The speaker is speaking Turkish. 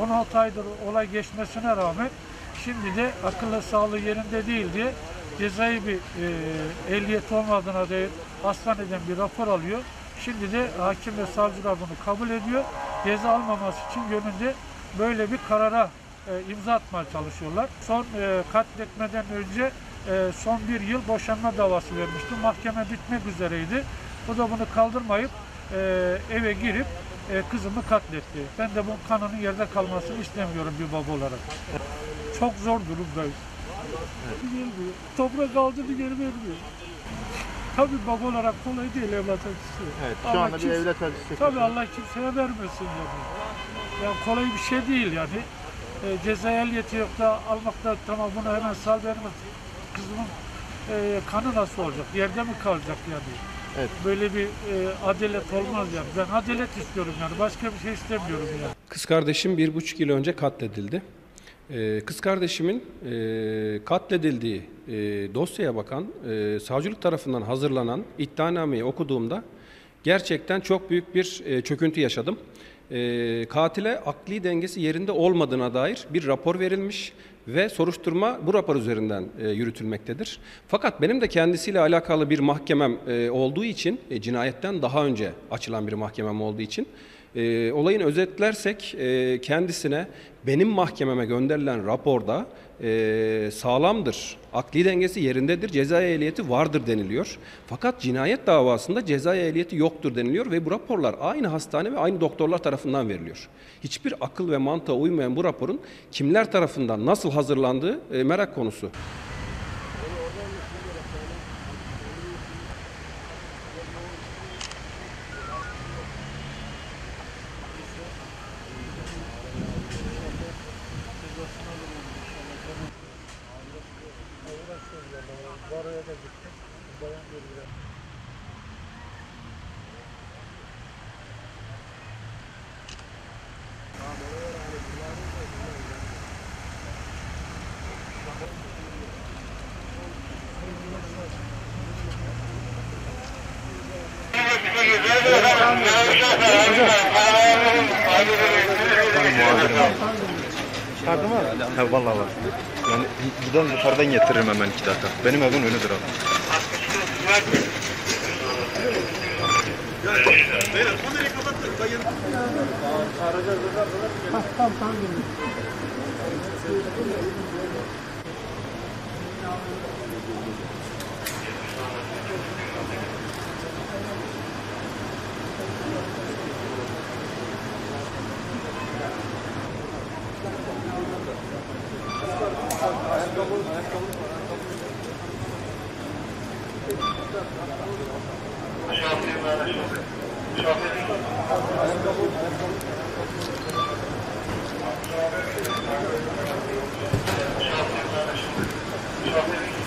16 aydır olay geçmesine rağmen şimdi de akıllı sağlığı yerinde değil diye cezai bir ehliyet olmadığına dair hastaneden bir rapor alıyor. Şimdi de hakim ve savcılar bunu kabul ediyor. Ceza almaması için yönünde böyle bir karara imza atmaya çalışıyorlar. Son katletmeden önce son bir yıl boşanma davası vermişti. Mahkeme bitmek üzereydi. Bu da bunu kaldırmayıp eve girip kızımı katletti. Ben de bu kanının yerde kalmasını istemiyorum bir baba olarak. Çok zor durumdayız. Gelmiyor. Toprak aldı bir geri vermiyor. Tabii baba olarak kolay değil evlat acısı. Evet, şu anda bir evlat acısı. Tabii Allah kimseye vermesin yani. Yani kolay bir şey değil yani. Ceza ehliyeti yok da almakta tamam bunu hemen sal vermez. Kızımın kanı nasıl olacak? Yerde mi kalacak yani? Evet. Böyle bir adalet olmaz yani. Ben adalet istiyorum yani. Başka bir şey istemiyorum yani. Kız kardeşim 1,5 yıl önce katledildi. Kız kardeşimin katledildiği dosyaya bakan, savcılık tarafından hazırlanan iddianameyi okuduğumda gerçekten çok büyük bir çöküntü yaşadım. Katile akli dengesi yerinde olmadığına dair bir rapor verilmiş ve soruşturma bu rapor üzerinden yürütülmektedir. Fakat benim de kendisiyle alakalı bir mahkemem olduğu için, cinayetten daha önce açılan bir mahkemem olduğu için, olayın özetlersek kendisine benim mahkememe gönderilen raporda sağlamdır, akli dengesi yerindedir, cezai ehliyeti vardır deniliyor. Fakat cinayet davasında cezai ehliyeti yoktur deniliyor ve bu raporlar aynı hastane ve aynı doktorlar tarafından veriliyor. Hiçbir akıl ve mantığa uymayan bu raporun kimler tarafından nasıl hazırlandığı merak konusu. Oraya da gittim. Bayan görüyor. Çıkardı mı? He vallahi var. Yani buradan yukarıdan getiririm hemen 2 dakika. Benim evim önüdür abi. Beyler kamerayı kapattın. Tamam. Ayakkabı.